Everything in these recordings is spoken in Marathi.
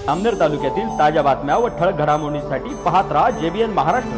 जामनेर तालुक्यातील ताज्या बातम्या व ठळक घडामोडींसाठी पाहत राहा JBN महाराष्ट्र।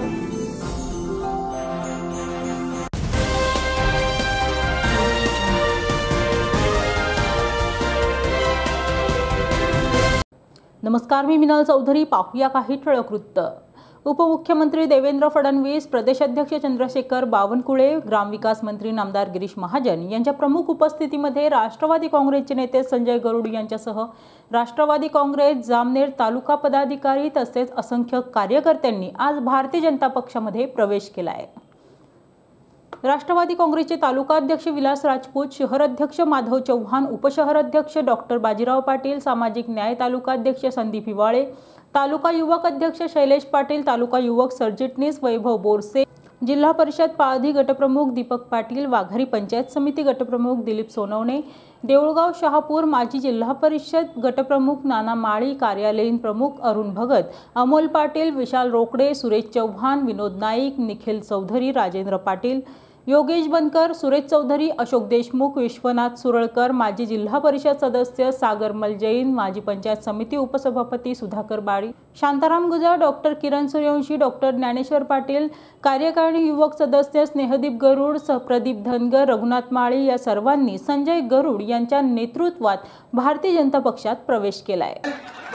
नमस्कार, मी मिनल चौधरी। पाहूया काही ठळक वृत्त। उपमुख्यमंत्री देवेंद्र फडणवीस, प्रदेशाध्यक्ष चंद्रशेखर बावनकुळे, ग्रामविकास मंत्री नामदार गिरीश महाजन यांच्या प्रमुख उपस्थितीमध्ये राष्ट्रवादी काँग्रेसचे नेते संजय गरुड यांच्यासह राष्ट्रवादी काँग्रेस जामनेर तालुका पदाधिकारी तसेच असंख्य कार्यकर्त्यांनी आज भारतीय जनता पक्षामध्ये प्रवेश केला आहे। राष्ट्रवादी काँग्रेसचे तालुकाध्यक्ष विलास राजपूत, शहराध्यक्ष माधव चव्हाण, उपशहराध्यक्ष डॉक्टर बाजीराव पाटील, सामाजिक न्याय तालुकाध्यक्ष संदीप हिवाळे, तालुका युवक अध्यक्ष शैलेश पाटील, तालुका युवक सरचिटणीस वैभव बोरसे, जिल्हा परिषद पाळधी गटप्रमुख दीपक पाटील, वाघारी पंचायत समिती गटप्रमुख दिलीप सोनवणे, देऊळगाव शहापूर माजी जिल्हा परिषद गटप्रमुख नाना माळी, कार्यालयीन प्रमुख अरुण भगत, अमोल पाटील, विशाल रोकडे, सुरेश चव्हाण, विनोद नाईक, निखिल चौधरी, राजेंद्र पाटील, योगेश बनकर, सुरेश चौधरी, अशोक देशमुख, विश्वनाथ सुरळकर, माजी जिल्हा परिषद सदस्य सागर मलजैन, माजी पंचायत समिती उपसभापती सुधाकर बाळी, शांताराम गुजर, डॉक्टर किरण सूर्यवंशी, डॉक्टर ज्ञानेश्वर पाटील, कार्यकारिणी युवक सदस्य स्नेहदीप गरुड, प्रदीप धनगर, रघुनाथ माळी या सर्वांनी संजय गरुड यांच्या नेतृत्वात भारतीय जनता पक्षात प्रवेश केला आहे।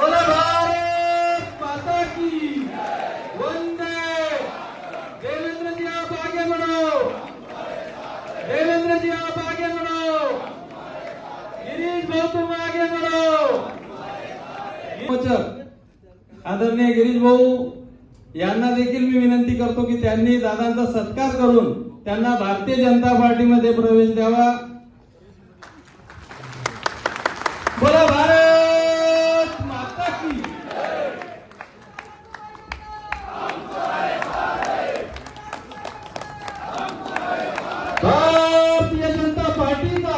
देवेंद्र जी आप आगे बढ़ो, गिरीश भाऊ तुम आगे बढ़ो। आदरणीय गिरीश भाऊ यांना देखील मी विनंती करतो की त्यांनी दादांचा सत्कार करून त्यांना भारतीय जनता पार्टीमध्ये प्रवेश द्यावा। बोला भारत माता की। भारतीय जनता पार्टी का,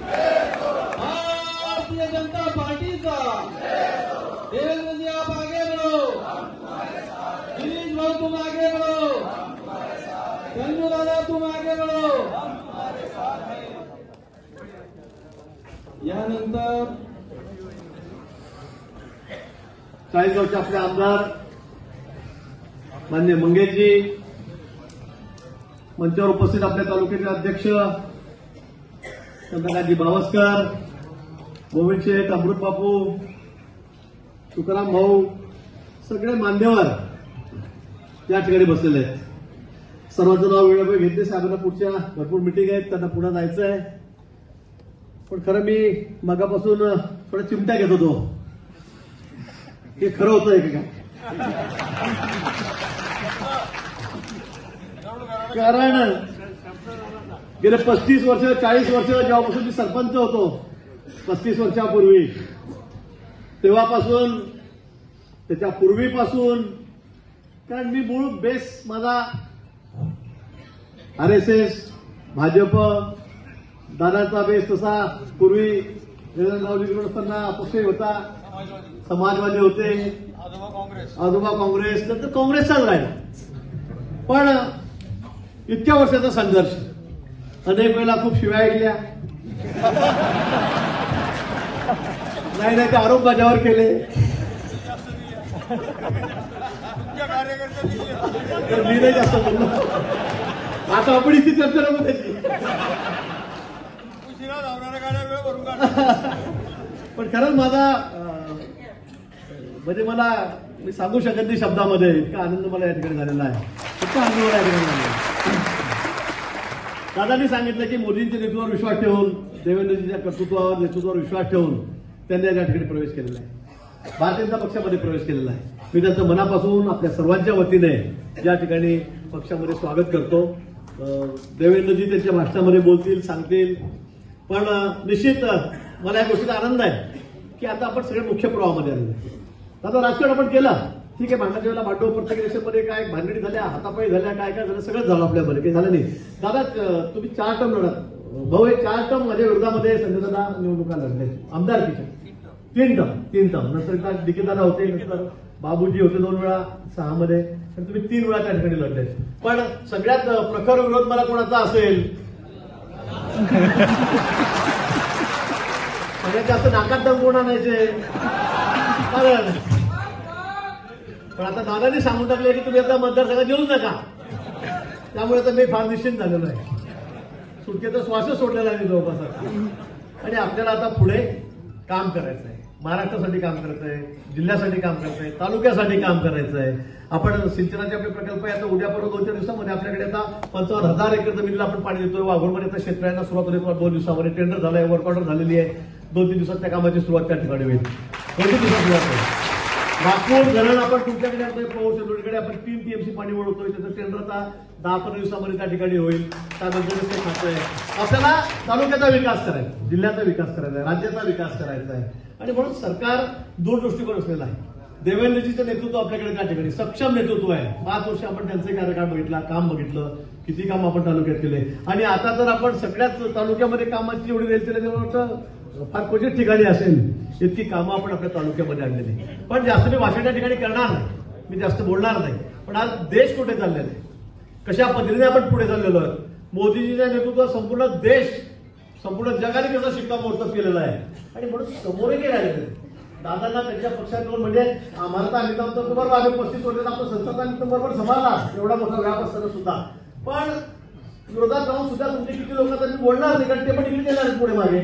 भारतीय जनता पार्टी का। देवेंद्र जी आप आगे बढ़ो, गिरीश भाऊ तुम आगे बढ़ो, संजू दादा तुम आगे बढ़ो। यानंतर 40 वर्ष आपले आमदार माननीय मंगेशजी, मंचावर उपस्थित आपल्या तालुक्याचे अध्यक्ष चंद्रकांतजी बावस्कर, गोविंद शेठ, अमृत बापू, तुकाराम भाऊ, सगळे मान्यवर या ठिकाणी बसलेले आहेत। सर्वांचं नाव वेळोवेळी घेतले। साहेबांना पुढच्या भरपूर मिटिंग आहेत, त्यांना पुढे जायचं आहे। पण खरं मी मगापासून थोडा चिमट्या घेत होतो, हे खरं होतंय का? कारण गेले 35 वर्ष 40 वर्ष जेव्हापासून मी सरपंच होतो, 35 वर्षापूर्वी, तेव्हापासून त्याच्या पूर्वीपासून, कारण मी मूळ बेस माझा RSS, भाजप, दादांचा बेस तसा पूर्वी देवेंद्ररावजीकडे असताना अपक्षही होता, समाजवादी होते, आजोबा काँग्रेस, नंतर काँग्रेसचाच राहिला। पण इतक्या वर्षाचा संघर्ष, अनेक वेळेला खूप शिव्या ऐकल्या, नाही ते आरोप माझ्यावर केले, तर मी नाही जास्त बोललो। आता आपण इथे चर्चा नको त्याची, पण खरंच माझा म्हणजे मी सांगू शकत नाही शब्दामध्ये, इतका आनंद मला या ठिकाणी झालेला आहे, इतका आनंद मला या ठिकाणी झालेला आहे। दादांनी सांगितलं की मोदींच्या नेतृत्वावर विश्वास ठेवून, देवेंद्रजींच्या नेतृत्वावर विश्वास ठेवून त्यांनी या ठिकाणी प्रवेश केलेला आहे, भारतीय जनता पक्षामध्ये प्रवेश केलेला आहे। मी त्यांचं मनापासून आपल्या सर्वांच्या वतीने या ठिकाणी पक्षामध्ये स्वागत करतो। देवेंद्रजी त्यांच्या भाषणामध्ये बोलतील, सांगतील, पण निश्चित मला या गोष्टीचा आनंद आहे की आता आपण सगळे मुख्य प्रवाहामध्ये आलेलो आहे। दादा राजकारण आपण केलं, ठीक आहे, भांडणाच्या वेळेला भांडव, प्रत्येक देशामध्ये काय भानगडी झाल्या, हातापायी झाल्या, काय काय झालं, सगळंच झालं आपल्यामध्ये, काही झालं नाही। दादा तुम्ही 4 टर्म लढत, भाऊ हे 4 टर्म माझ्या विरोधामध्ये संजय दादा निवडणुका लढले आमदारकीच्या, 3 टर्म, नंतर DK दादा होते, नंतर बाबूजी होते 2 वेळा 6 मध्ये, तुम्ही 3 वेळा त्या ठिकाणी लढले। पण सगळ्यात प्रखर विरोध मला कोणाचा असेल, सगळ्यात जास्त नाकात दम कोण आणायचे, पण आता दादानी सांगून टाकले की तुम्ही आता मतदारसंघात येऊच नका. त्यामुळे आता मी फार निश्चिंत झालेलो आहे. सुटकेचा श्वासच सोडलेला आहे जवळपास. आणि आपल्याला आता पुढे काम करायचं आहे. महाराष्ट्रासाठी काम करायचं आहे, जिल्ह्यासाठी काम करायचं आहे, तालुक्यासाठी काम करायचं आहे. आपण सिंचनाचे आपले प्रकल्प आहे. आता उद्या परवा 2-4 दिवसामध्ये आपल्याकडे आता 55,000 एकर जमिनीला आपण पाणी देतोय. वाघोरमध्ये आता शेतकऱ्यांना सुरुवात होईल 2 दिवसामध्ये. टेंडर झालंय, वर्क ऑर्डर झालेली आहे. 2-3 दिवसात त्या कामाची सुरुवात त्या ठिकाणी होईल. 2-3 दिवसात सुरुवात होईल. नागपूर धरण आपण तुमच्याकडे आणतोय, पौषकडे आपण 3 TMC पाणी वळवतोय. त्याचं टेंडर आता 10-15 दिवसामध्ये त्या ठिकाणी होईल. त्यानंतर ते खातं आहे. आपल्याला तालुक्याचा विकास करायचा, जिल्ह्याचा विकास करायचा आहे, राज्याचा विकास करायचा आहे. आणि म्हणून सरकार दूरदृष्टीकोन असलेलं आहे. देवेंद्रजीचं नेतृत्व आपल्याकडे त्या ठिकाणी सक्षम नेतृत्व आहे. 5 वर्ष आपण त्यांचे कार्यकाळ बघितला, काम बघितलं, किती काम आपण तालुक्यात केले. आणि आता जर आपण सगळ्याच तालुक्यामध्ये कामाची एवढी रेल केली फार क्वचित ठिकाणी असेल इतकी कामं आपण आपल्या तालुक्यामध्ये आणलेली. पण जास्त मी भाषण त्या ठिकाणी करणार नाही, मी जास्त बोलणार नाही. पण आज देश कुठे चाललेला आहे, कशा पद्धतीने आपण पुढे चाललेलो आहोत. मोदीजीच्या नेतृत्वात संपूर्ण देश, संपूर्ण जगाने कसा शिक्कामोर्तब केलेला आहे. आणि म्हणून समोरही राहिलेले दादांना त्यांच्या पक्षातून म्हणजे आम्हाला तर आम्ही तर बरोबर आम्ही 35 वर्षात आपलं संसद आम्ही बरोबर सांभाळला एवढा मोठा व्याप असताना सुद्धा. पण विरोधात राहून सुद्धा तुमचे किती लोक तर मी बोलणार नाही, कारण ते पण इकडे येणार पुढे मागे.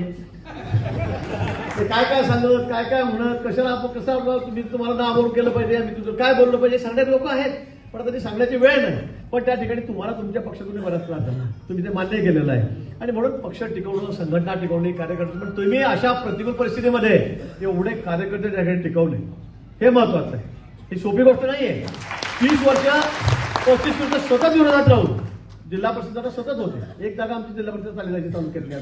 काय काय सांगत, काय काय म्हणत, कशाला आपण कसं तुम्ही तुम्हाला नावावरून केलं पाहिजे, आम्ही तुझं काय बोललं पाहिजे सांगणारे लोक आहेत. पण आता ती सांगण्याची वेळ नाही. पण त्या ठिकाणी तुम्हाला तुमच्या पक्षातून बराच त्रास झाला, तुम्ही ते मान्य केलेलं आहे. आणि म्हणून पक्ष टिकवणं, संघटना टिकवणे, कार्यकर्ते, पण तुम्ही अशा प्रतिकूल परिस्थितीमध्ये एवढे कार्यकर्ते त्या ठिकाणी टिकवले, हे महत्वाचं आहे. ही सोपी गोष्ट नाहीये. 30 वर्ष 35 वर्ष सतत विरोधात राहून जिल्हा परिषद सतत होते. एक जागा आमची जिल्हा परिषद चालली जायची तालुक्यातल्या.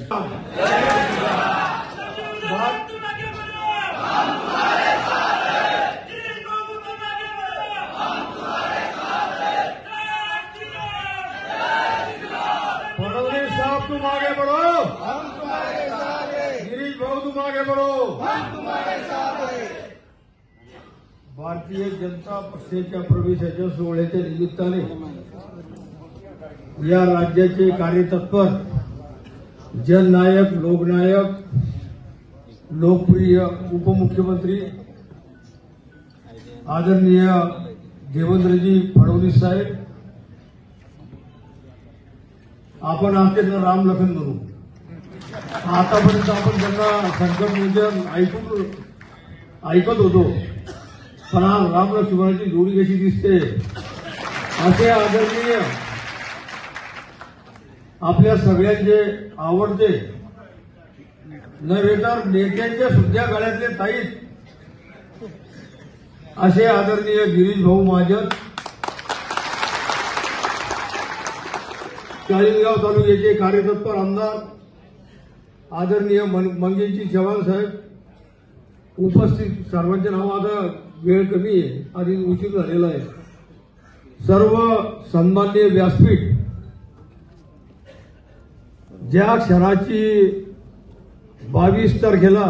फडणवीस साहब तुम आगे बढ़ो, हम तुम्हारे साथ हैं. गिरीश भाऊ तुम आगे बढ़ो, हम तुम्हारे साथ हैं. भारतीय जनता पक्षाच्या प्रवेशाच्या सोहळ्याच्या निमित्ताने या राज्याचे कार्यतत्पर, जननायक, लोकनायक, लोकप्रिय उपमुख्यमंत्री आदरणीय देवेंद्रजी फडणवीस साहेब, आपण आज त्यांना राम लखन म्हणू. आतापर्यंत आपण त्यांना संकट नियोजन ऐकत होतो, पण आज राम लक्ष्मणाची जोडी कशी दिसते. असे आदरणीय आपल्या सगळ्यांचे आवडते नव्हे तर नेत्यांच्या सुद्धा गळ्यातले ताईत असे आदरणीय गिरीश भाऊ महाजन, चाळीसगाव तालुक्याचे कार्यतत्पर आमदार आदरणीय मंगेशजी चव्हाण साहेब, उपस्थित सर्वांचे नाव, आता वेळ कमी आहे, आधी उशीर झालेला आहे. सर्व सन्माननीय व्यासपीठ, ज्या क्षणाची 22 तारखेला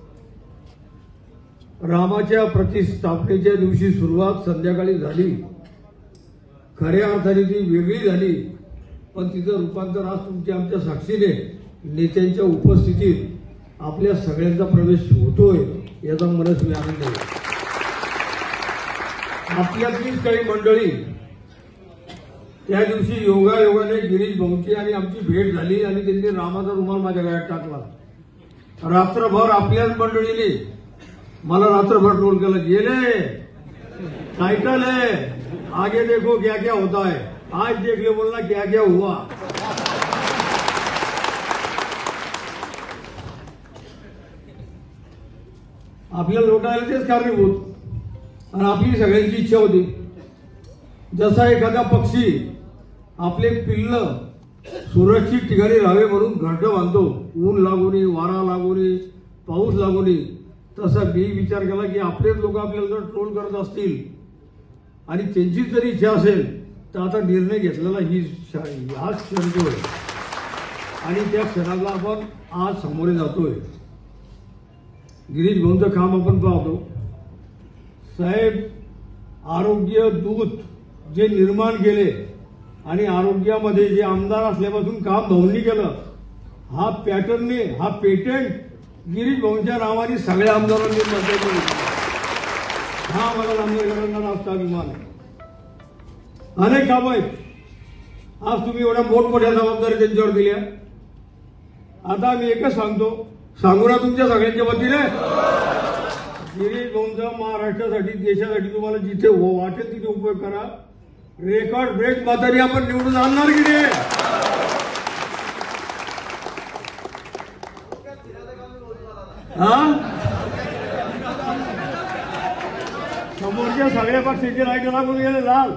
रामाच्या प्रतिष्ठापनेच्या दिवशी सुरुवात संध्याकाळी झाली, खऱ्या अर्थाने ती वेगळी झाली. पण तिचं रूपांतर आज तुमच्या आमच्या साक्षीने नेत्यांच्या उपस्थितीत आपल्या सगळ्यांचा प्रवेश होतोय याचा मनस्वी आनंद आहे. आपल्यातलीच काही मंडळी त्या दिवशी योगायोगाने गिरीश भाऊंची आणि आमची भेट झाली आणि त्यांनी रामाचा रुमाल माझ्या गळ्यात टाकला. रात्रभर आपल्याच मंडळीने मला रात्रभर ट्रोल केलं, गेले टाइटल है आगे देखो क्या क्या होता है, आज देख ले बोलना क्या क्या हुआ. आपल्याला लोटायला तेच कारणीभूत. आणि आपली सगळ्यांची इच्छा होती, जसा एखादा पक्षी आपले पिल्ल सुरक्षित ठिकाणी राहावे म्हणून घरटं बांधतो, ऊन लागू नये, वारा लागू नये, पाऊस लागू नये, तसा मी विचार केला की आपलेच लोक आपल्याला जर ट्रोल करत असतील आणि त्यांची जरी इच्छा असेल तर आता निर्णय घेतलेला हा क्षण जो आहे आणि त्या क्षणाला आपण आज सामोरे जातोय. गिरीश भाऊंचं काम आपण पाहतो. साहेब, आरोग्य दूत जे निर्माण केले आणि आरोग्यामध्ये जे आमदार असल्यापासून काम भाऊंनी केलं, हा पॅटर्नने, हा पेटंट गिरीश भाऊंच्या नावाने सगळ्या आमदारांनी हा मला नांदेडकरांना रास्त अभिमान आहे. अनेक कामं आहेत. आज तुम्ही एवढ्या मोठमोठ्या जबाबदारी त्यांच्यावर दिल्या. आता मी एकच सांगतो, सांगू ना तुमच्या सगळ्यांच्या वतीने, गिरीश भाऊंचा महाराष्ट्रासाठी देशासाठी तुम्हाला जिथे वाटेल तिथे उपयोग करा. रेकॉर्ड ब्रेक मतांनी आपण निवडून आणणार की नाही? समोरच्या सगळ्या पक्षाचे लाईट लागून गेले लाल.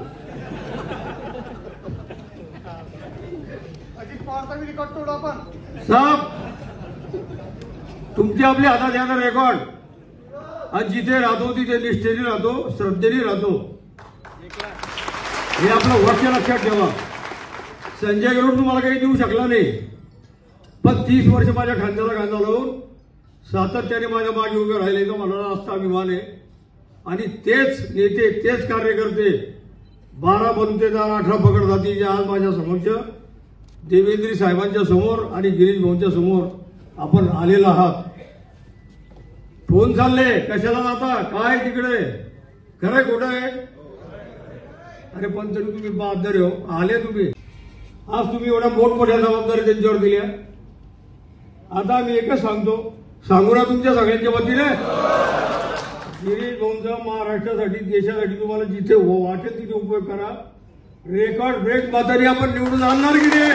साहेब तुमची आपली हातात येणार रेकॉर्ड, आणि जिथे राहतो तिथे निष्ठेने राहतो, श्रद्धेने राहतो. हे आपलं वर्ष लक्षात ठेवा. संजय गरुड तुम्हाला काही देऊ शकला नाही, पण 30 वर्ष माझ्या खांद्याला खांदा लावून सातत्याने माझ्या मागे उभे राहिले, तो मला रास्त अभिमान आहे. आणि तेच नेते, तेच कार्यकर्ते 12 बंदुकेदार 18 पकड जाती जे आज माझ्या समक्ष देवेंद्र साहेबांच्या समोर आणि गिरीश भाऊंच्या समोर आपण आलेला आहात. फोन चालले, कशाला जाता, काय तिकडे, खरंय खोटं आहे? अरे पण तरी तुम्ही बहादर हो, आले तुम्ही. आज तुम्ही एवढ्या मोठमोठ्या जबाबदारी त्यांच्यावर दिल्या. आता मी एकच सांगतो, सांगू ना तुमच्या सगळ्यांच्या वतीने, गिरीश भाऊंचा महाराष्ट्रासाठी देशासाठी तुम्हाला जिथे वाटेल तिथे उपयोग करा. रेकॉर्ड ब्रेक मतांनी आपण निवडून आणणार की नाही?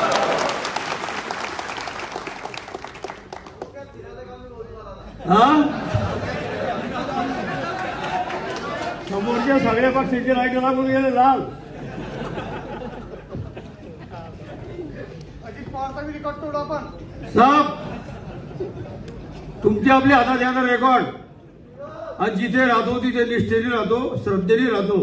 समोरच्या सगळ्या पक्षाचे लाईट लागून गेले लाल. साहेब तुमच्या आपल्या हातात येणार रेकॉर्ड, आणि जिथे राहतो तिथे निष्ठेने राहतो, श्रद्धेने राहतो.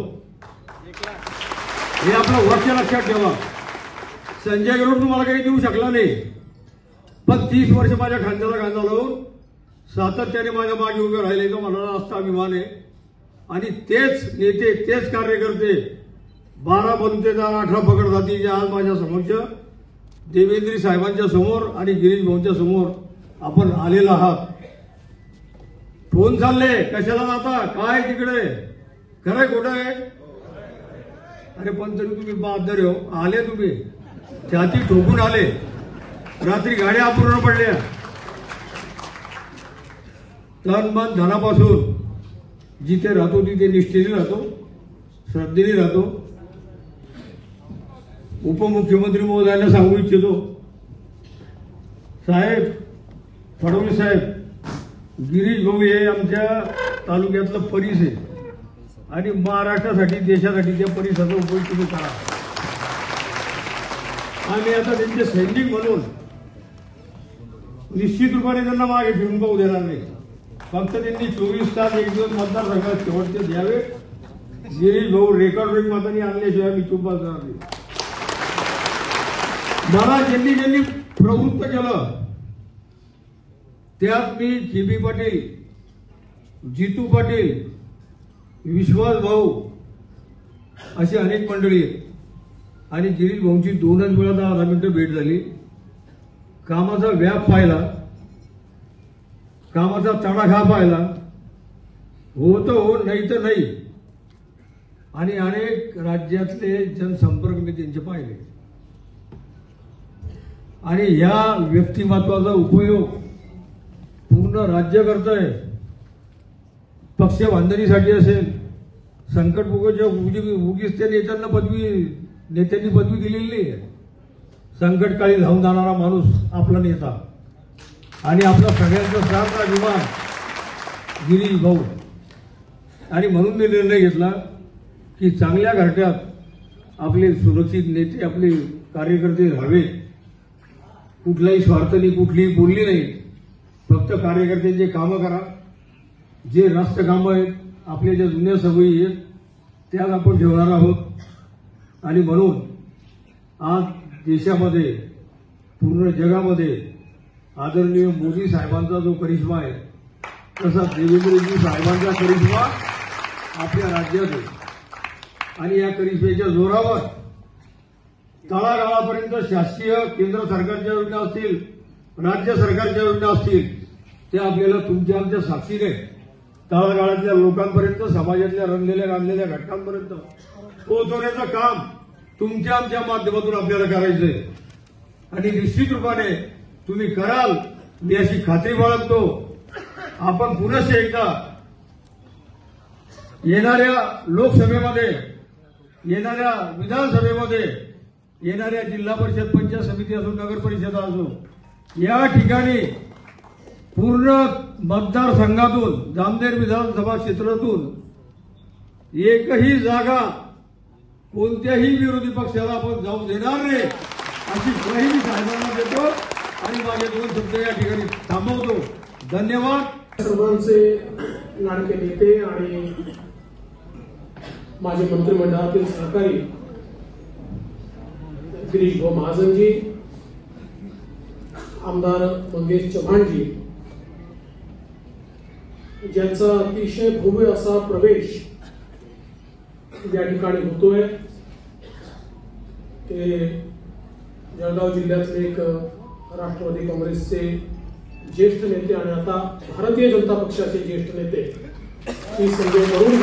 हे आपलं वर्ष लक्षात ठेवा. संजय गरुड तुम्हाला काही देऊ शकला नाही, पण 30 वर्ष माझ्या खांद्याला खांदा लावून सातत्याने माझ्या मागे उभे राहिले, तो मला रास्त अभिमान आहे. आणि तेच नेते, तेच कार्यकर्ते 12 बंदुकेदार 18 पकड जाती जे आज माझ्या समक्ष देवेंद्र साहेबांच्या समोर आणि गिरीश भाऊंच्या समोर आपण आलेला आहात. फोन चालले, कशाला जाता, काय तिकडे, खरंय खोटं आहे? अरे पण तरी तुम्ही बहादर हो, आले तुम्ही. छाती ठोकून आले. रात्री गाड्या अपूर्ण पडल्या. तन मन धनापासून जिथे राहतो तिथे निष्ठेने राहतो, श्रद्धेने राहतो. उपमुख्यमंत्री महोदयांना सांगू इच्छितो, साहेब फडणवीस साहेब, गिरीश भाऊ हे आमच्या तालुक्यातलं परीस आहे, आणि महाराष्ट्रासाठी देशासाठी त्या परिसराचा उपयोग तुम्ही करा. आम्ही आता त्यांचे सैनिक म्हणून निश्चित रूपाने त्यांना मागे फिरून पाहू देणार नाही. फक्त त्यांनी 24 तास एक दिवस मतदारसंघात शेवटचे द्यावे. गिरीश भाऊ रेकॉर्ड ब्रेक मतांनी आणल्याशिवाय मी चूप बसणार नाही. मला ज्यांनी ज्यांनी प्रवृत्त केलं त्यात मी जीबी पाटील, जितू पाटील, विश्वास भाऊ अशी अनेक मंडळी आहेत. आणि गिरीश भाऊंची 2च वेळा 10 मिनिटं भेट झाली. कामाचा व्याप पाहिला, कामाचा तडाखा पाहिला, हो तर हो, नाही तर नाही. आणि अनेक राज्यातले जनसंपर्क मी त्यांचे पाहिले. आणि ह्या व्यक्तिमत्वाचा उपयोग पूर्ण राज्य करतंय. पक्ष बांधणीसाठी असेल, संकट उगीच त्या नेत्यांनी पदवी दिलेली नाही. संकटकाळी धावून जाणारा माणूस आपला नेता, आणि आपला सगळ्यांचा सार्थ अभिमान गिरीश भाऊ. आणि म्हणून मी निर्णय घेतला की चांगल्या घरट्यात आपले सुरक्षित नेते, आपले कार्यकर्ते राहावे. कुठलाही स्वार्थ नाही, कुठलीही बोलली नाही. फक्त कार्यकर्त्यांचे कामं करा. जे राष्ट्र कामं आहेत, आपल्या ज्या जुन्या सवयी आहेत त्यात आपण ठेवणार आहोत. आणि म्हणून आज देशामध्ये, पूर्ण जगामध्ये आदरणीय मोदी साहेबांचा जो करिश्मा आहे, तसा देवेंद्रजी साहेबांचा करिश्मा आपल्या राज्यात आहे. आणि या करिश्म्याच्या जोरावर तळागाळापर्यंत शासकीय केंद्र सरकारच्या योजना असतील, राज्य सरकारच्या योजना असतील, त्या आपल्याला तुमच्या आमच्या साक्षीने तळागाळातल्या लोकांपर्यंत, समाजातल्या रंगलेल्या गांधलेल्या घटकांपर्यंत पोहोचवण्याचं काम तुमच्या आमच्या माध्यमातून आपल्याला करायचंय आणि निश्चित रूपाने तुम्ही कराल मी अशी खात्री बाळगतो. आपण पुन्हा एकदा येणाऱ्या लोकसभेमध्ये, येणाऱ्या विधानसभेमध्ये, येणाऱ्या जिल्हा परिषद, पंचायत समिती असो, नगर परिषद असो, या ठिकाणी पूर्ण मतदारसंघातून, जामनेर विधानसभा क्षेत्रातून एकही जागा कोणत्याही विरोधी पक्षाला आपण जाऊ देणार नाही अशी ग्वाही मी साहेबांना देतो आणि माझे 2 शब्द या ठिकाणी थांबवतो. धन्यवाद. सर्वांचे लाडके नेते आणि माझे मंत्रिमंडळातील सहकारी गिरीश भाऊ महाजनजी, आमदार मंगेश चव्हाणजी, ज्यांचा अतिशय भव्य असा प्रवेश या ठिकाणी होतोय. ते जळगाव जिल्ह्यातले एक राष्ट्रवादी काँग्रेसचे ज्येष्ठ नेते आणि आता भारतीय जनता पक्षाचे ज्येष्ठ नेते श्री संजय करुणजी,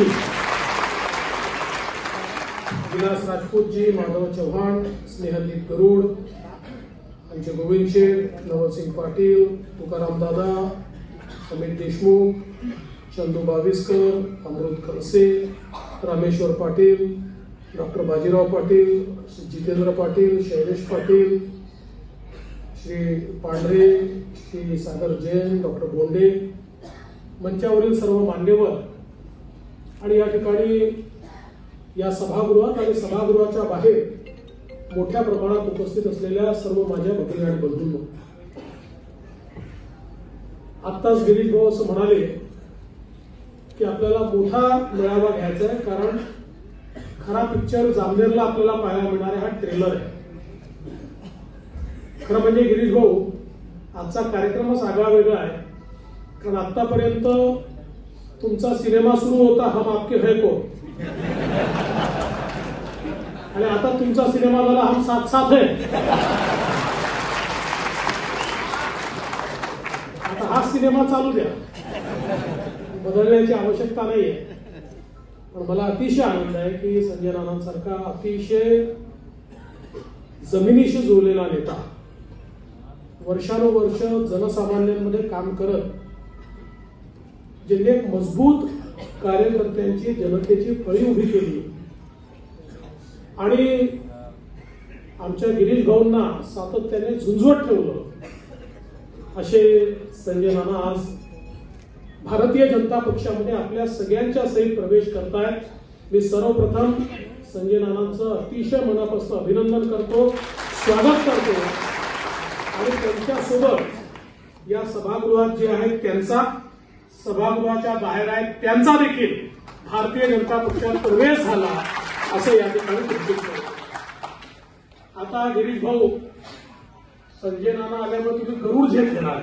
विलास राजपूतजी, माधव चव्हाण, स्नेहदीप गरुड, आमचे गोविंद शेठ, नवलसिंग पाटील, तुकाराम दादा, अमित देशमुख, चंदू बाविस्कर, अमृत खडसे, रामेश्वर पाटील, डॉक्टर बाजीराव पाटील, जितेंद्र पाटील, शैलेश पाटील, श्री पांढरे, श्री सागर जैन, डॉक्टर बोंडे, मंचावरील सर्व मान्यवर आणि या ठिकाणी या सभागृहात आणि सभागृहाच्या बाहेर मोठ्या प्रमाणात उपस्थित असलेल्या सर्व माझ्या भगिनी आणि बंधूंनो, आत्ताच गिरीश भाऊ असं म्हणाले की आपल्याला मोठा मेळावा घ्यायचा आहे, कारण खरा पिक्चर जामनेरला आपल्याला पाहायला मिळणार आहे. हा ट्रेलर आहे. खरं म्हणजे गिरीश भाऊ, आजचा कार्यक्रमच आगळा वेगळा आहे, कारण आतापर्यंत तुमचा सिनेमा सुरू होता हम आपके है को, आणि आता तुमचा सिनेमा झाला हम साथ साथ है. आता हा सिनेमा चालू द्या, बदलण्याची आवश्यकता नाहीये. पण मला अतिशय आनंद आहे की संजय नानांसारखा अतिशय जमिनीशी जोडलेला नेता, वर्षानुवर्ष जनसामान्यांमध्ये काम करत ज्यांनी एक मजबूत कार्यकर्त्यांची, जनतेची फळी उभी केली आणि आमच्या गिरीश भाऊंना सातत्याने झुंजवत ठेवलं, असे संजय नाना आज भारतीय जनता पक्षामध्ये आपल्या सगळ्यांच्या सहित प्रवेश करतायत. मी सर्वप्रथम संजय नानांचं अतिशय मनापासून अभिनंदन करतो, स्वागत करतो आणि त्यांच्यासोबत या सभागृहात जे आहेत त्यांचा, सभागृहाच्या बाहेर आहेत त्यांचा देखील भारतीय जनता पक्षात प्रवेश झाला असं या ठिकाणी घोषित केलं. आता गिरीश भाऊ, संजय नाना आल्यामुळे तुम्ही गरुड झेप घेणार.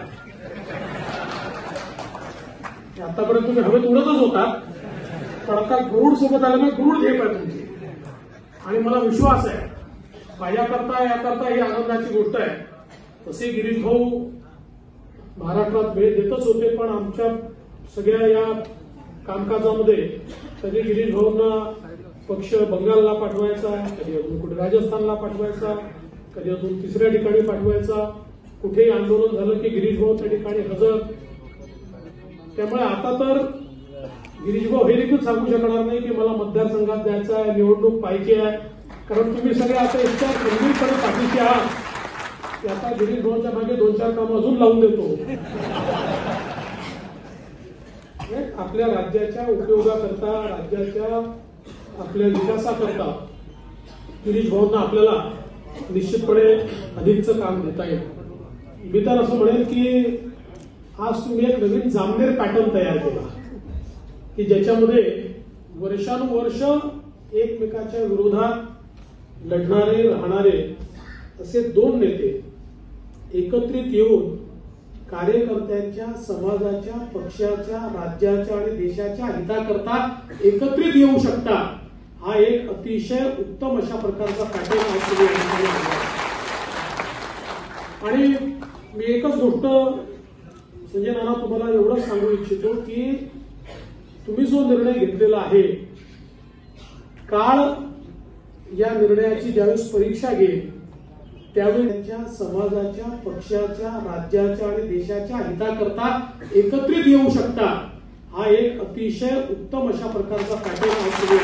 आतापर्यंत तुम्ही हवेत उडतच होता, पण आता गरुड सोबत आल्यामुळे गरुड झेप आहे तुमची. आणि मला विश्वास आहे माझ्याकरता याकरता ही आनंदाची गोष्ट आहे. तसे गिरीश भाऊ महाराष्ट्रात भेट देतच होते, पण आमच्या सगळ्या या कामकाजामध्ये कधी गिरीश भाऊंना पक्ष बंगालला पाठवायचा, कधी अजून कुठे राजस्थानला पाठवायचा, कधी अजून तिसऱ्या ठिकाणी पाठवायचा. कुठेही आंदोलन झालं की गिरीश भाऊ त्या ठिकाणी हजर. त्यामुळे आता तर गिरीश भाऊ हे देखील सांगू शकणार नाही की मला मतदारसंघात द्यायचा आहे, निवडणूक पाहिजे आहे, कारण तुम्ही सगळे आता इतक्या गंभीरपणे पाठीशी आहात की आता गिरीश भाऊंच्या मागे 2-4 कामं अजून लावून देतो. आपल्या राज्याच्या उपयोगाकरता, राज्याच्या आपल्या विकासाकरता गिरीश भाऊंना आपल्याला निश्चितपणे अधिकचं काम देता येईल. मी तर असं म्हणेन की आज तुम्ही एक नवीन जामनेर पॅटर्न तयार केला की ज्याच्यामध्ये वर्षानुवर्ष एकमेकाच्या विरोधात लढणारे, राहणारे असे 2 नेते एकत्रित येऊन कार्यकर्त्यांच्या, समाजाच्या, पक्षाच्या, राज्याच्या आणि देशाच्या हिताकरता एकत्रित येऊ शकता. हा एक अतिशय उत्तम अशा प्रकारचा पॅटर्न आहे. आणि मी एकच गोष्ट संजय नाना तुम्हाला एवढंच सांगू इच्छितो की तुम्ही जो निर्णय घेतलेला आहे, काळ या निर्णयाची ज्यावेळेस परीक्षा घेईल त्यावेळी त्यांच्या समाजाच्या, पक्षाच्या, राज्याच्या आणि देशाच्या हिताकरता एकत्रित येऊ शकता, हा एक अतिशय उत्तम अशा प्रकारचा पॅटर्न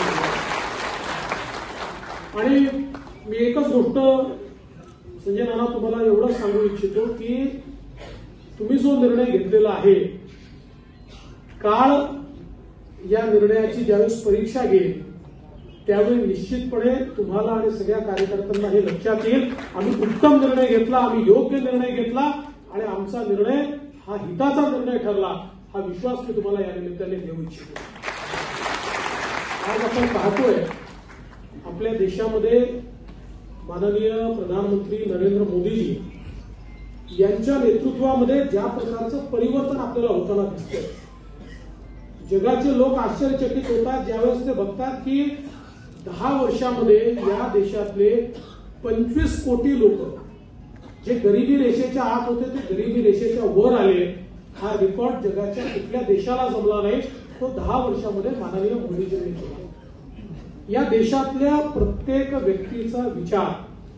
आणि मी एकच गोष्ट संजय नाना तुम्हाला एवढंच सांगू इच्छितो की तुम्ही जो निर्णय घेतलेला आहे, काळ या निर्णयाची ज्यावेळेस परीक्षा घेईल त्यावेळी निश्चितपणे तुम्हाला आणि सगळ्या कार्यकर्त्यांना हे लक्षात येईल, आम्ही उत्तम निर्णय घेतला, आम्ही योग्य निर्णय घेतला आणि आमचा निर्णय हा हिताचा निर्णय ठरला, हा विश्वास मी तुम्हाला या निमित्ताने देऊ इच्छितो. आज आपण पाहतोय आपल्या देशामध्ये माननीय प्रधानमंत्री नरेंद्र मोदीजी यांच्या नेतृत्वामध्ये ज्या प्रकारचं परिवर्तन आपल्याला होताना दिसतंय. जगाचे लोक आश्चर्यचकित होतात ज्यावेळेस ते बघतात की 10 वर्षामध्ये या देशातले 25 कोटी लोक जे गरिबी रेषेच्या आत होते ते गरिबी रेषेच्या वर आले. हा रेकॉर्ड जगाच्या कुठल्या देशाला जमला नाही, तो 10 वर्षामध्ये माननीय मोदीजींनी केला. या देशातल्या प्रत्येक व्यक्तीचा विचार,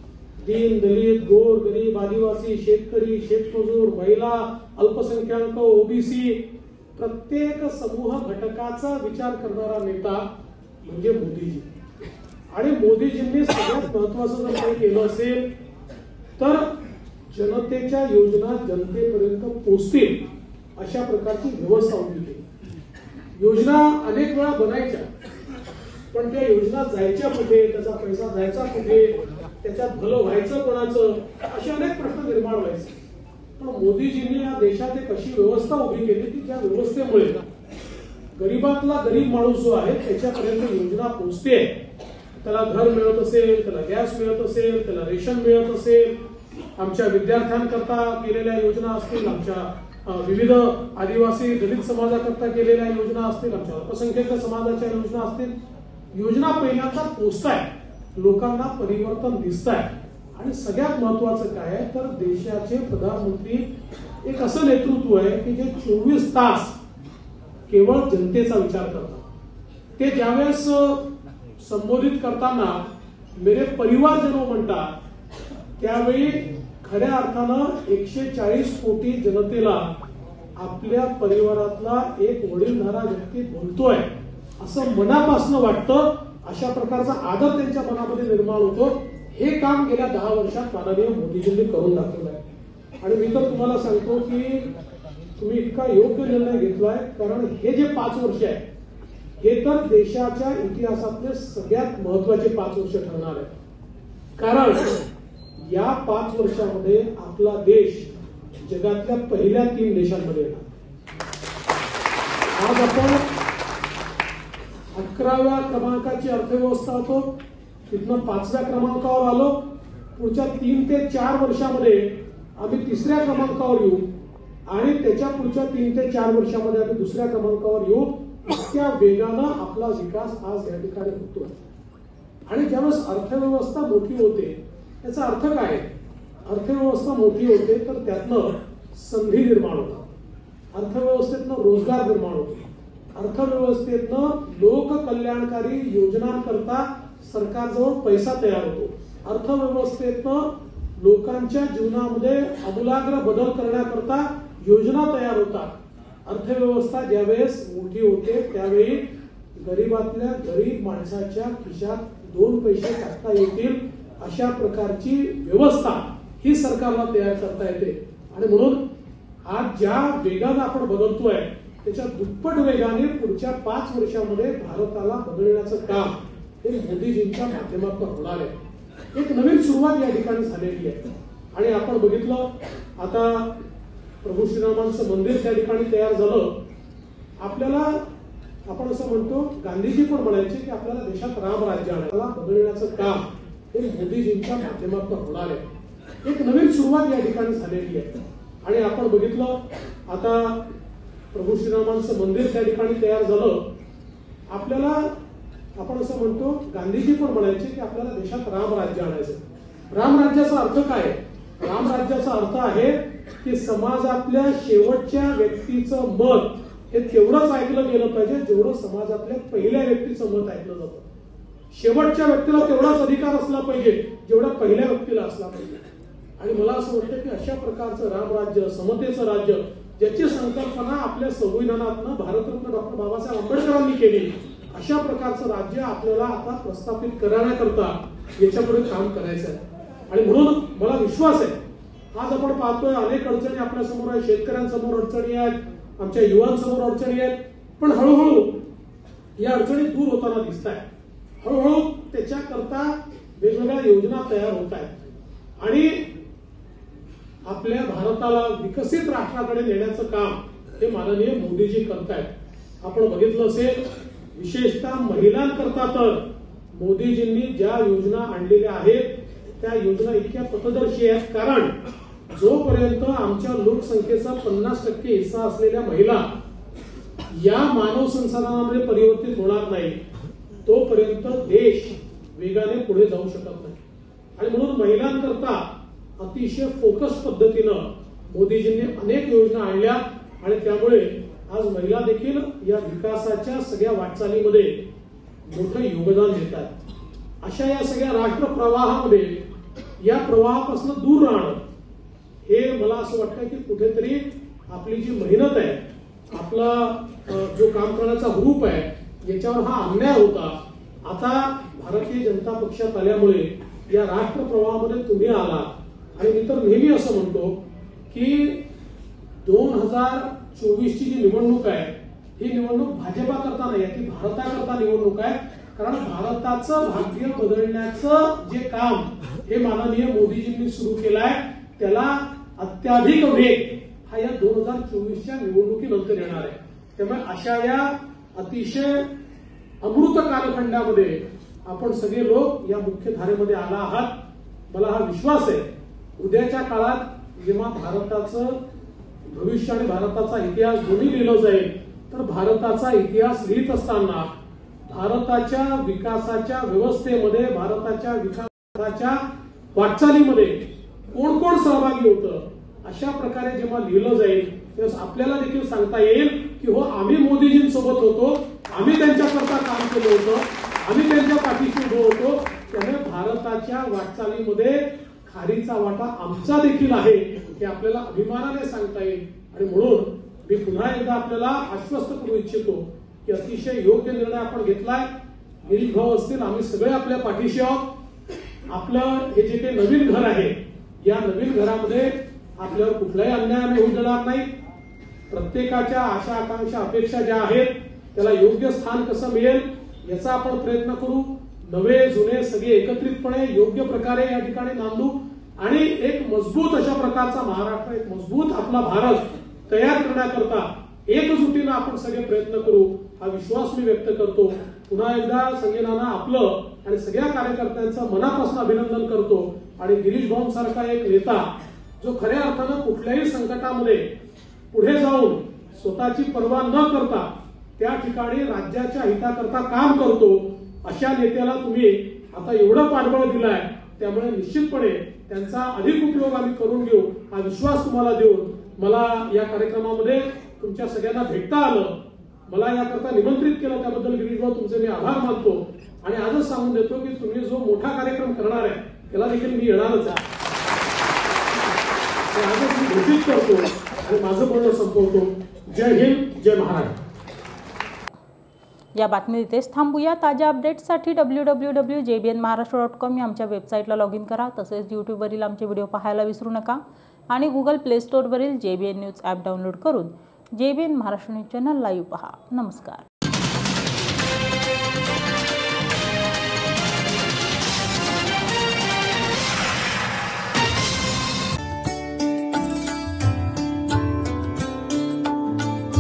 दीन दलित, गोर गरीब, आदिवासी, शेतकरी, शेतमजूर, महिला, अल्पसंख्याक, ओबीसी, प्रत्येक समूह घटकाचा विचार करणारा नेता म्हणजे मोदीजी. आणि मोदीजींनी सगळ्यात महत्वाचं जर काही केलं असेल तर जनतेच्या योजना जनतेपर्यंत पोहोचतील अशा प्रकारची व्यवस्था उभी केली. योजना अनेक वेळा बनायच्या, पण त्या योजना जायच्या कुठे, त्याचा पैसा जायचा कुठे, त्याच्यात भलं व्हायचं कोणाचं, असे अनेक प्रश्न निर्माण व्हायचे. पण मोदीजींनी या देशात एक अशी व्यवस्था उभी केली की ज्या व्यवस्थेमुळे गरीबातला गरीब माणूस जो आहे त्याच्यापर्यंत योजना पोहोचते. त्याला घर मिळत असेल, त्याला गॅस मिळत असेल, त्याला रेशन मिळत असेल, आमच्या विद्यार्थ्यांकरता केलेल्या योजना असतील, आमच्या विविध आदिवासी दलित समाजाकरता केलेल्या योजना असतील, आमच्या अल्पसंख्याक समाजाच्या योजना असतील. योजना पहिल्यांदा पोहोचतायत, लोकांना परिवर्तन दिसतंय. आणि सगळ्यात महत्वाचं काय आहे तर देशाचे प्रधानमंत्री एक असं नेतृत्व आहे की जे 24 तास केवळ जनतेचा विचार करतात. ते ज्यावेळेस संबोधित करताना मेरे परिवारजनो म्हणतात त्यावेळी खऱ्या अर्थानं 140 कोटी जनतेला आपल्या परिवारातला एक वडीलधारा व्यक्ती बोलतोय असं मनापासून वाटतं. अशा प्रकारचा आदर त्यांच्या मनामध्ये निर्माण होतो. हे काम गेल्या 10 वर्षात माननीय मोदीजींनी करून दाखवलं आहे. आणि मी तर तुम्हाला सांगतो की तुम्ही इतका योग्य निर्णय घेतलाय, कारण हे जे 5 वर्ष आहे हे तर देशाच्या इतिहासातले सगळ्यात महत्वाचे 5 वर्ष ठरणार आहे. कारण या 5 वर्षामध्ये आपला देश जगातल्या पहिल्या 3 देशांमध्ये येणार. आज आपण 11व्या क्रमांकाची अर्थव्यवस्था होतो, तिथनं 5व्या क्रमांकावर आलो. पुढच्या 3 ते 4 वर्षामध्ये आम्ही 3ऱ्या क्रमांकावर येऊ आणि त्याच्या पुढच्या 3 ते 4 वर्षामध्ये आम्ही 2ऱ्या क्रमांकावर येऊ. इतक्या वेगानं आपला विकास आज या ठिकाणी होतो. आणि ज्यावेळेस अर्थव्यवस्था मोठी होते त्याचा अर्थ काय? अर्थव्यवस्था मोठी होते तर त्यातनं संधी निर्माण होतात, अर्थव्यवस्थेतनं रोजगार निर्माण होतो, अर्थव्यवस्थेतनं लोककल्याणकारी योजनांकरता सरकारजवळ पैसा तयार होतो, अर्थव्यवस्थेतनं लोकांच्या जीवनामध्ये आमूलाग्र बदल करण्याकरता योजना तयार होतात. अर्थव्यवस्था ज्यावेळेस मोठी होते त्यावेळी गरीबातल्या गरीब माणसाच्या खिशात 2 पैसे टाकता येतील अशा प्रकारची व्यवस्था ही सरकारला तयार करता येते. आणि म्हणून आज ज्या वेगाने आपण बदलतोय त्याच्या दुप्पट वेगाने पुढच्या 5 वर्षामध्ये भारताला बदलण्याचं काम हे मोदीजींच्या माध्यमातून होणार आहे. एक नवीन सुरुवात या ठिकाणी झालेली आहे. आणि आपण बघितलं आता प्रभू श्रीरामांचं मंदिर त्या ठिकाणी तयार झालं. आपल्याला आपण असं म्हणतो, गांधीजी पण म्हणायचे की आपल्याला देशात राम राज्य आणायला बदलण्याचं काम हे मोदीजींच्या माध्यमातून होणार आहे. एक नवीन सुरुवात या ठिकाणी झालेली आहे. आणि आपण बघितलं आता प्रभू श्रीरामांचं मंदिर त्या ठिकाणी तयार झालं. आपल्याला आपण असं म्हणतो, गांधीजी पण म्हणायचे की आपल्याला देशात राम राज्य आणायचं. राम राज्याचा अर्थ काय? राम राज्याचा अर्थ आहे की समाजातल्या शेवटच्या व्यक्तीचं मत हे तेवढंच ऐकलं गेलं पाहिजे जेवढं समाजातल्या पहिल्या व्यक्तीचं मत ऐकलं जातं. शेवटच्या व्यक्तीला तेवढाच अधिकार असला पाहिजे जेवढा पहिल्या व्यक्तीला असला पाहिजे. आणि मला असं वाटतं की अशा प्रकारचं रामराज्य, समतेचं राज्य, ज्याची संकल्पना आपल्या संविधानातनं भारतरत्न डॉक्टर बाबासाहेब आंबेडकरांनी केली, अशा प्रकारचं राज्य आपल्याला आता प्रस्थापित करण्याकरता याच्यापुढे काम करायचं आहे. आणि म्हणून मला विश्वास आहे, आज आपण पाहतोय अनेक अडचणी आपल्या समोर आहेत, शेतकऱ्यांसमोर अडचणी आहेत, आमच्या युवांसमोर अडचणी आहेत, पण हळूहळू या अडचणी दूर होताना दिसत आहेत. हळूहळू त्याच्याकरता वेगवेगळ्या योजना तयार होत आहेत आणि आपल्या भारताला विकसित राष्ट्राकडे नेण्याचं काम हे माननीय मोदीजी करतायत. आपण बघितलं असेल, विशेषतः महिलांकरता तर मोदीजींनी ज्या योजना आणलेल्या आहेत त्या योजना इतक्या पथदर्शी आहेत, कारण जोपर्यंत आमच्या लोकसंख्येचा 50% हिस्सा असलेल्या महिला या मानव संसाधनामध्ये परिवर्तित होणार नाही तोपर्यंत देश वेगाने पुढे जाऊ शकत नाही. आणि म्हणून महिलांकरता अतिशय फोकस पद्धतीनं मोदीजींनी अनेक योजना आणल्या आणि त्यामुळे आज महिला देखील या विकासाच्या सगळ्या वाटचालीमध्ये मोठं योगदान देतात. अशा या सगळ्या राष्ट्र प्रवाहामध्ये या प्रवाहापासून दूर राहणं हे मला असं वाटतं की कुठेतरी आपली जी मेहनत आहे, आपला जो काम करण्याचा ग्रुप आहे याच्यावर हा अन्याय होता. आता भारतीय जनता पक्षात आल्यामुळे या राष्ट्र प्रवाहामध्ये तुम्ही आला आणि मी तर नेहमी असं म्हणतो की 2024 ची जी निवडणूक आहे ही निवडणूक भाजपाकरता नाही, ती भारताकरता निवडणूक आहे. कारण भारताचं भाग्य बदलण्याचं जे काम हे माननीय मोदीजींनी सुरू केलं आहे त्याला अत्याधिक वेग हा या 2024च्या निवडणुकीनंतर येणार आहे. त्यामुळे अशा या अतिशय अमृत कालखंडामध्ये आपण सगळे लोक या मुख्य धारेमध्ये आला आहात. मला हा विश्वास आहे उद्याच्या काळात जेव्हा भारताचं भविष्य आणि भारताचा इतिहास दोन्ही लिहिलं जाईल तर भारताचा इतिहास लिहित असताना भारताच्या विकासाच्या व्यवस्थेमध्ये, भारताच्या विकासाच्या वाटचालीमध्ये कोण कोण सहभागी होतं अशा प्रकारे जेव्हा लिहिलं जाईल तेव्हा आपल्याला देखील सांगता येईल की हो, आम्ही मोदीजींसोबत होतो, आम्ही त्यांच्याकरता काम केलं होतं, आम्ही त्यांच्या पाठीशी उभं होतो. त्यामुळे भारताच्या वाटचालीमध्ये खारीचा वाटा आमचा देखील आहे हे आपल्याला अभिमानाने सांगता येईल. आणि म्हणून मी पुन्हा एकदा आपल्याला आश्वस्त करू इच्छितो की अतिशय योग्य निर्णय आपण घेतलाय. गिरीश भाऊ असतील, आम्ही सगळे आपल्या पाठीशी आहोत. आपलं हे जे काही नवीन घर आहे या नवीन घरामध्ये आपल्यावर कुठलाही अन्याय आम्ही होऊ देणार नाही. प्रत्येकाच्या आशा आकांक्षा अपेक्षा ज्या आहेत त्याला योग्य स्थान कसं मिळेल याचा आपण प्रयत्न करू. नवे जुने सगळे एकत्रितपणे योग्य प्रकारे या ठिकाणी नांदू आणि एक मजबूत अशा प्रकारचा महाराष्ट्र, एक मजबूत आपला भारत तयार करण्याकरता एकजुटीनं आपण सगळे प्रयत्न करू हा विश्वास मी व्यक्त करतो. पुन्हा एकदा संजय नाना आपलं आणि सगळ्या कार्यकर्त्यांचं मनापासून अभिनंदन करतो. आणि गिरीश भाऊंसारखा एक नेता जो खऱ्या अर्थानं कुठल्याही संकटामध्ये पुढे जाऊन स्वतःची पर्वा न करता त्या ठिकाणी राज्याच्या हिताकरता काम करतो, अशा नेत्याला तुम्ही आता एवढं पाठबळ दिलाय. त्यामुळे निश्चितपणे त्यांचा अधिक उपयोग आम्ही करून घेऊ हा विश्वास तुम्हाला देऊन मला या कार्यक्रमामध्ये तुमच्या सगळ्यांना भेटता आलं, मला याकरता निमंत्रित केलं त्याबद्दल गिरीश भाऊ तुमचे मी आभार मानतो. आणि आजच सांगून देतो की तुम्ही जो मोठा कार्यक्रम करणार आहे त्याला देखील मी येणारच आहे. आजच मी घोषित करतो आणि माझं बोलणं संपवतो. जय हिंद, जय महाराष्ट्र. या बातमी इथेच थांबूया. ताज्या अपडेट्ससाठी www.jbnmaharashtra.com या आमच्या वेबसाईटला लॉग इन करा. तसेच यूट्यूबवरील आमचे व्हिडिओ पाहायला विसरू नका आणि गुगल प्ले स्टोअरवरील JBN न्यूज ॲप डाउनलोड करून JBN Maharashtra news channel live पहा. नमस्कार.